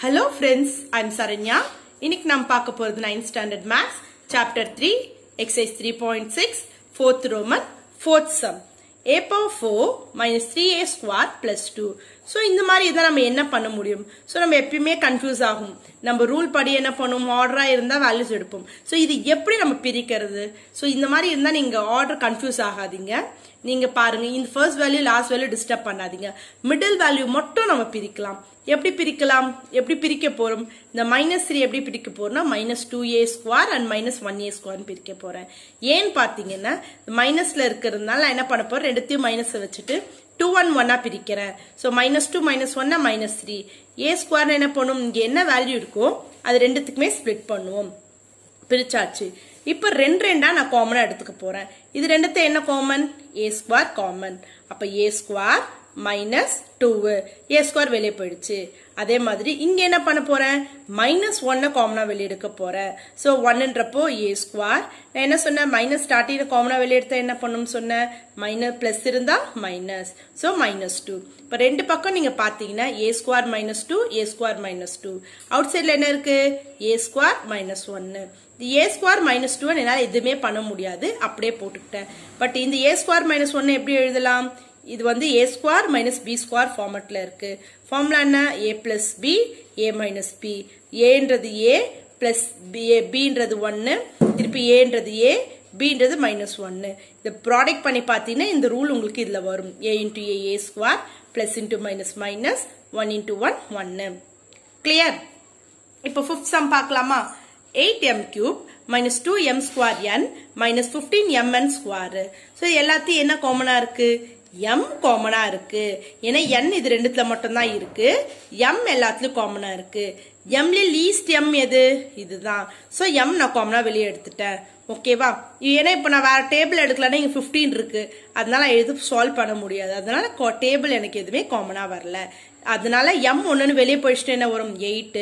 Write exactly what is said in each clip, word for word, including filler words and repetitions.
Hello friends, I am Saranya. இன்னைக்கு நாம் பார்க்க போறது ninth standard maths chapter three exercise three point six fourth Roman fourth sum a power four minus three a square plus two. So இந்த மாதிரி இத நம்ம என்ன பண்ண முடியும்? So நம்ம எப்பவுமே கன்ஃபியூஸ் ஆகும். நம்ம ரூல் படி என்ன பண்ணுவோம்? ஆர்டரா இருந்தா வேல்யூஸ் எடுப்போம். So இது எப்படி நம்ம பிரிக்கிறது? So இந்த மாதிரி இருந்தா நீங்க ஆர்டர் கன்ஃபியூஸ் ஆகாதீங்க. நீங்க பாருங்க இந்த first value last value disturb பண்ணாதீங்க. மிடில் வேல்யூ மட்டும் நம்ம பிரிக்கலாம். எப்படி பிரிக்கலாம்? எப்படி பிரிக்க போறோம்? இந்த minus three எப்படி பிரிக்க போறோம்னா minus two a square and minus one a square பிரிக்க போறேன். ஏன் பாத்தீங்கன்னா மைனஸ்ல இருக்கிறதுனால நான் என்ன பண்ண போறேன்? ரெண்டுத்தையும் மைனஸ் வச்சுட்டு two one one பிரிக்கிறேன். So minus two minus one minus three. a square என்ன பண்ணும்? இங்க என்ன வேல்யூ இருக்கோ அது ரெண்டுத்துக்குமே ஸ்ப்ளிட் பண்ணுவோம். பிரிச்சாச்சு. இப்ப ரெண்டு ரெண்டா நான் காமனா எடுத்துக்க போறேன். இது ரெண்டுத்தை என்ன காமன்? a square common. அப்ப a square minus two. a square வெளியே போயிடுச்சு. அதே மாதிரி இங்க என்ன பண்ண போறேன்? minus one காமனா வெளியே எடுக்க போறேன். சோ one ன்றப்போ a square. நான் என்ன சொன்னேன்? minus ஸ்டார்டிங் காமனா வெளியே எடுத்தா என்ன பண்ணும் சொன்னேன்? minus plus இருந்தா minus. So minus two. இப்ப ரெண்டு பக்கம் நீங்க பாத்தீங்கன்னா a square minus two, a square minus two. அவுட் சைடுல என்ன இருக்கு? a square minus one. a square minus two என்னால எதுவுமே பண்ண முடியாது. அப்படியே போட்டுக்கிட்டேன். பட் இந்த a square minus one எப்படி எழுதலாம்? இது வந்து a square minus b square ஃபார்மட்ல இருக்கு. ஃபார்முலா என்ன? a plus b, a minus b. a ன்றது a plus b, b ன்றது one, திருப்பி a ன்றது a, b ன்றது minus one. இந்த ப்ராடக்ட் பண்ணி பார்த்தீங்கன்னா இந்த ரூல் உங்களுக்கு இதுல வரும். a into a, a square plus into minus minus one into one, one. Clear? இப்போ fifth sum பார்க்கலாமா? eight m cube minus two m square n minus fifteen m n square. So எல்லாத்தையும் என்ன காமனா இருக்கு? m காமனா இருக்கு. ஏன்னா n இது ரெண்டுத்துல மட்டும் தான் இருக்கு. m எல்லாத்துலயும் காமனா இருக்கு. m ல லீஸ்ட் m எது? இதுதான். சோ m நான் காமனா வெளியே எடுத்துட்டேன். ஓகேவா? ஏன்னா இப்ப நான் வேற டேபிள் எடுக்கலன்னா இங்க fifteen இருக்கு. அதனால எது சால்வ் பண்ண முடியாது. அதனால டேபிள் எனக்கு எதுவுமே காமனா வரல. அதனால m ஒன்னு வெளியே போயிடுச்சுன்னா என்ன வரும்? eight.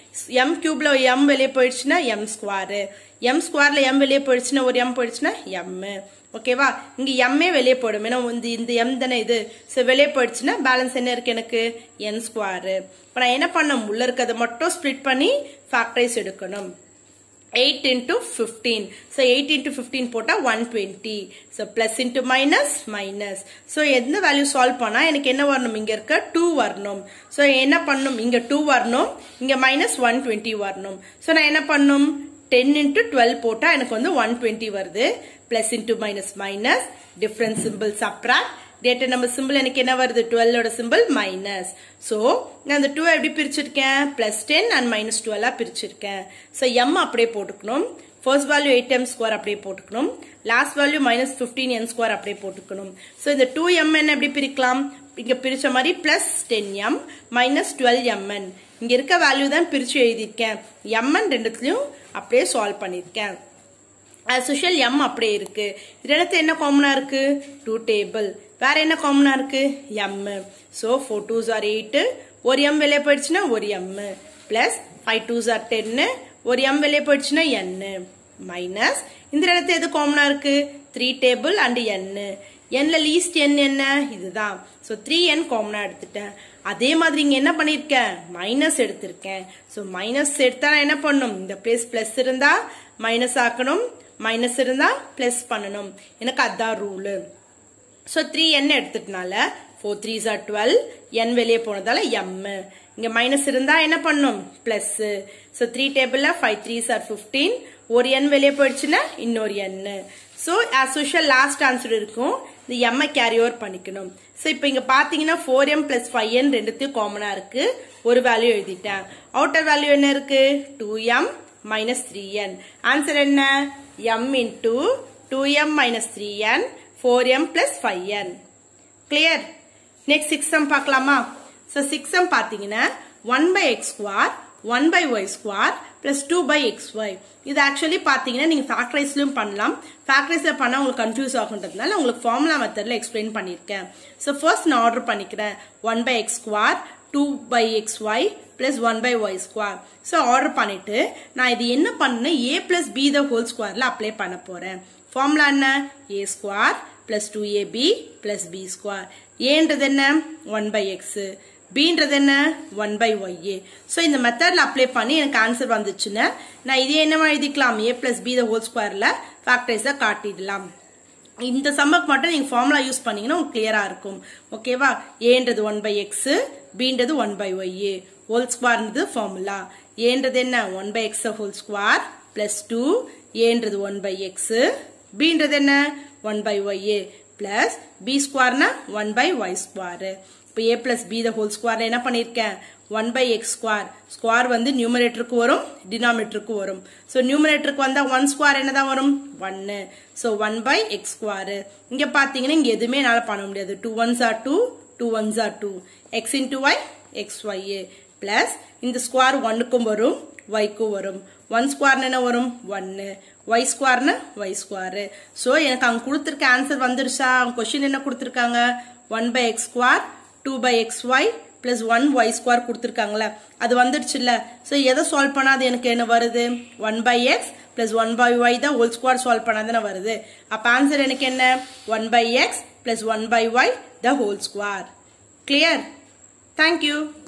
m கியூப்ல m வெளியே போயிடுச்சுன்னா m ஸ்கொயர். m ஸ்கொயர்ல m வெளியே போயிடுச்சுன்னா ஒரு m போயிடுச்சுன்னா m. ஓகேவா? இங்க m வெளியே போயிடும். ஏன்னா இந்த m தானே இது. சோ வெளியே போயிடுச்சுன்னா பேலன்ஸ் என்ன இருக்கு எனக்கு? n square. இப்ப நான் என்ன பண்ணணும்? உள்ள இருக்கிறத மட்டும் ஸ்ப்ளிட் பண்ணி ஃபேக்டரைஸ் எடுக்கணும். eight into fifteen. So eight into fifteen போட்டா one twenty. So plus into minus minus. So எந்த வேல்யூ சால்வ் பண்ணா எனக்கு என்ன வரணும்? இங்க இருக்க two வரணும். So என்ன பண்ணணும்? இங்க two வரணும். இங்க minus one twenty வரணும். So நான் என்ன பண்ணணும்? ten into twelve போட்டா எனக்கு வந்து one twenty வருது. Plus into minus minus. Different symbol subtract. Data number symbol எனக்கு என்ன வருது? twelve ஓட symbol minus. So நான் அந்த two எப்படி பிரிச்சிருக்கேன்? plus ten and minus twelve பிரிச்சிருக்கேன். So m அப்படியே போட்டுக்கணும். First value eight m square அப்படியே போட்டுக்கணும். Last value minus fifteen n square அப்படியே போட்டுக்கணும். So இந்த two m n எப்படி பிரிக்கலாம்? இங்க பிரிச்ச மாதிரி plus ten m minus twelve m n. இங்க இருக்க வேல்யூ தான் பிரிச்சு எழுதிருக்கேன். m n ரெண்டுத்துலயும் அப்படியே சால்வ் பண்ணிருக்கேன். As usual m அப்படியே இருக்கு. இதெல்லாம் என்ன காமனா இருக்கு? two table. வேற என்ன காமனா இருக்கு? m. So four twos are eight. ஒரு m வெளியே போயிடுச்சுன்னா ஒரு m. Plus five twos are ten. ஒரு m வெளியே போயிடுச்சுன்னா n. Minus இந்த இடத்துல எது காமனா இருக்கு? three table and n. n ல லீஸ்ட் n என்ன? இதுதான். So three n காமனா எடுத்துட்டேன். அதே மாதிரி இங்க என்ன பண்ணிருக்கேன்? மைனஸ் எடுத்திருக்கேன். So மைனஸ் எடுத்தா என்ன பண்ணும்? இந்த பிளேஸ் பிளஸ் இருந்தா மைனஸ் ஆக்கணும். மைனஸ் இருந்தா பிளஸ் பண்ணணும். எனக்கு அதான் ரூல். So three n எடுத்துட்டனால four threes are twelve. n வெளியே போனதால m. இங்க மைனஸ் இருந்தா என்ன பண்ணும்? பிளஸ். So three டேபிள்ல five threes are fifteen. ஒரு n வெளியே போயிடுச்சுன்னா இன்னொரு n. So as usual last answer இருக்கும். இந்த m கேரி ஓவர் பண்ணிக்கணும். So இப்போ இங்க பாத்தீங்கன்னா four m plus five n ரெண்டுத்தையும் காமனா இருக்கு. ஒரு வேல்யூ எழுதிட்டேன். அவுட்டர் வேல்யூ என்ன இருக்கு? two m minus three n. Answer என்ன? m into two m minus three n, four m plus five n. Clear? Next six sum பார்க்கலாமா? So six sum பாத்தீங்கன்னா one by x square, one by y square plus two by xy. இது actually பாத்தீங்கன்னா நீங்க ஃபேக்டரைஸ்லயும் பண்ணலாம். ஃபேக்டரைஸ்ல பண்ணா உங்களுக்கு confuse ஆகுன்றதுனால உங்களுக்கு formula மெத்தட்ல எக்ஸ்பிளைன் பண்ணிருக்கேன். So first நான் ஆர்டர் பண்ணிக்கிறேன். one by x square, two by xy plus one by y square. So order பண்ணிட்டு நான் இது என்ன பண்ணேன்? a plus b the whole squareல அப்ளை பண்ண போறேன். ஃபார்முலா என்ன? a square plus two a b plus b square. a ன்றது என்ன? one by x. bன்றது என்ன one by ya. So இந்த மெத்தட்ல அப்ளை பண்ணி எனக்கு ஆன்சர் வந்துச்சுன்னா நான் இதே என்னவா எழுதிக்கலாம் a plus b the whole squareல ஃபேக்டரைஸா காட்டிடலாம். இந்த சம்முக்கு மட்டும் நீங்க ஃபார்முலா யூஸ் பண்ணீங்கன்னா உங்களுக்கு கிளியரா இருக்கும். ஓகேவா? aன்றது one by x, bன்றது one by ya. whole squareன்றது ஃபார்முலா. aன்றது என்ன one by x whole square plus two, aன்றது one by x, bன்றது என்ன one by ya plus b square na one by y square. இப்போ a plus b the whole square என்ன பண்ணிருக்கேன் one by x square. square வந்து numeratorக்கு வரும், denominatorக்கு வரும். So numeratorக்கு வந்தா one square என்னதான் வரும் one. So one by x square. இங்க பாத்தீங்கன்னா இங்க எதுவுமே என்னால பண்ண முடியாது. two ones are two, two ones are two. x into y, xya plus இந்த square one க்கும் வரும், y க்கும் வரும். one square என்ன வரும் one. y square na y square. So எனக்கு அங்க கொடுத்திருக்க ஆன்சர் வந்துருச்சா? क्वेश्चन என்ன கொடுத்திருக்காங்க? one by x square, two by xy plus one y square கொடுத்திருக்காங்கல. அது வந்துருச்சு இல்ல. சோ எதை சால்வ் பண்ணா அது எனக்கு என்ன வருது? one by x plus one by y the whole square solve பண்ணாதானே வருது. அப்ப ஆன்சர் எனக்கு என்ன? one by x plus one by y the whole square. Clear? Thank you.